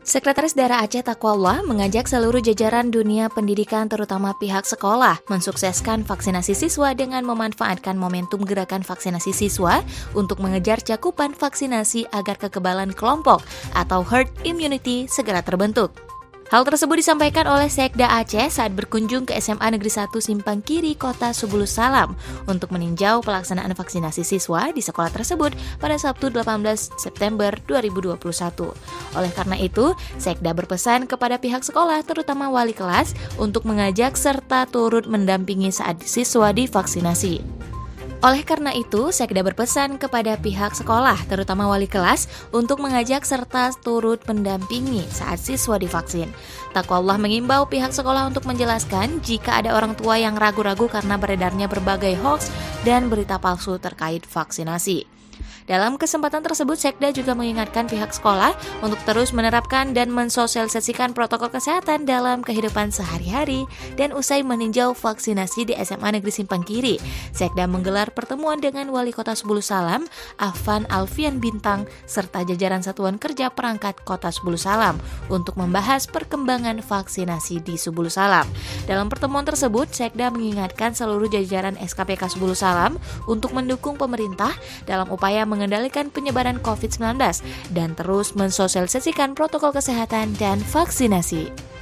Sekretaris Daerah Aceh Taqwallah mengajak seluruh jajaran dunia pendidikan terutama pihak sekolah mensukseskan vaksinasi siswa dengan memanfaatkan momentum gerakan vaksinasi siswa untuk mengejar cakupan vaksinasi agar kekebalan kelompok atau herd immunity segera terbentuk. Hal tersebut disampaikan oleh Sekda Aceh saat berkunjung ke SMA Negeri 1 Simpang Kiri, Kota Subulus Salam untuk meninjau pelaksanaan vaksinasi siswa di sekolah tersebut pada Sabtu 18 September 2021. Oleh karena itu, Sekda berpesan kepada pihak sekolah terutama wali kelas untuk mengajak serta turut mendampingi saat siswa divaksinasi. Oleh karena itu, Sekda berpesan kepada pihak sekolah, terutama wali kelas, untuk mengajak serta turut mendampingi saat siswa divaksin. Taqwallah mengimbau pihak sekolah untuk menjelaskan jika ada orang tua yang ragu-ragu karena beredarnya berbagai hoax dan berita palsu terkait vaksinasi. Dalam kesempatan tersebut, Sekda juga mengingatkan pihak sekolah untuk terus menerapkan dan mensosialisasikan protokol kesehatan dalam kehidupan sehari-hari. Dan usai meninjau vaksinasi di SMA Negeri Simpang Kiri, Sekda menggelar pertemuan dengan Wali Kota Subulus Salam, Afan Alfian Bintang, serta jajaran Satuan Kerja Perangkat Kota Subulus Salam untuk membahas perkembangan vaksinasi di Subulus Salam. Dalam pertemuan tersebut, Sekda mengingatkan seluruh jajaran SKPK Subulus Salam untuk mendukung pemerintah dalam upaya mengendalikan penyebaran COVID-19 dan terus mensosialisasikan protokol kesehatan dan vaksinasi.